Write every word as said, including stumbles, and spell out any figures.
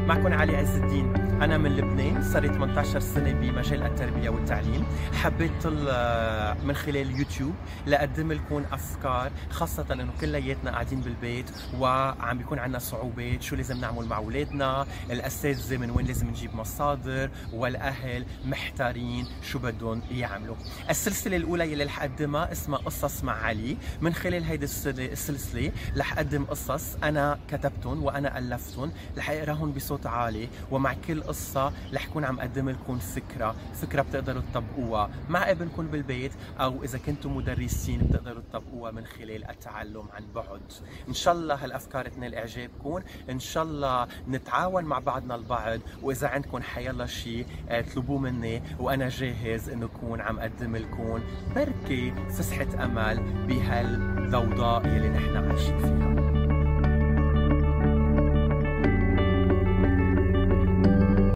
معكم علي عز الدين. أنا من لبنان، صار لي ثمانية عشر سنة بمجال التربية والتعليم. حبيت من خلال يوتيوب لأقدم لكم أفكار، خاصة إنه كلياتنا قاعدين بالبيت وعم بيكون عندنا صعوبات، شو لازم نعمل مع أولادنا، الأساتذة من وين لازم نجيب مصادر، والأهل محتارين شو بدهم يعملوا. السلسلة الأولى يلي رح أقدمها اسمها قصص مع علي. من خلال هيدي السلسلة رح أقدم قصص أنا كتبتهم وأنا ألفتهم، رح أقراهم بصوت عالي، ومع كل قصة رح كون عم أقدم لكم فكرة، فكرة بتقدروا تطبقوها مع ابنكم بالبيت، أو إذا كنتم مدرسين بتقدروا تطبقوها من خلال التعلم عن بعد. إن شاء الله هالأفكار تنال إعجابكم، إن شاء الله نتعاون مع بعضنا البعض، وإذا عندكم حيالله شيء اطلبوه مني وأنا جاهز إنه أكون عم أقدم لكم بركي فسحة أمل بهالضوضاء يلي نحن عايشين فيها.